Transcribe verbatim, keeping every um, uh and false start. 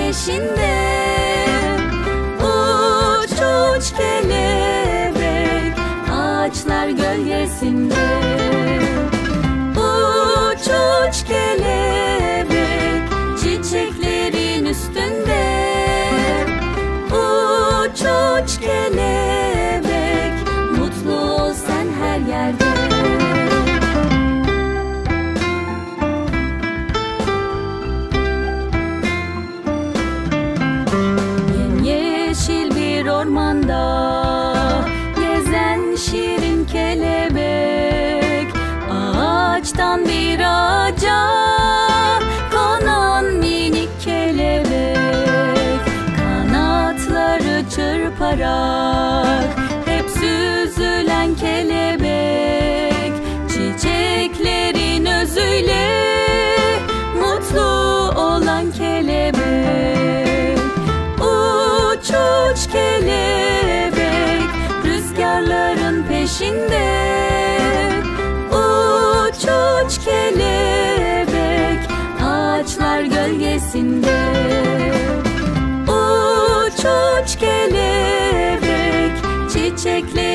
peşinde. Uç uç kelebek, ağaçlar gölgesinde. Uç uç kelebek, çiçeklerin üstünde. Uç uç kelebek, mutlu ol sen her yerde. Yemyeşil bir ormanda gezen şirin kelebek, ağaçtan bir ağaca konan minik kelebek, kanatları çırparak hep süzülen kelebek, çiçeklerin özüyle mutlu olan kelebek. Uç uç kelebek, rüzgarların peşinde. Uç uç kelebek, ağaçlar gölgesinde. Uç uç kelebek, çiçeklerin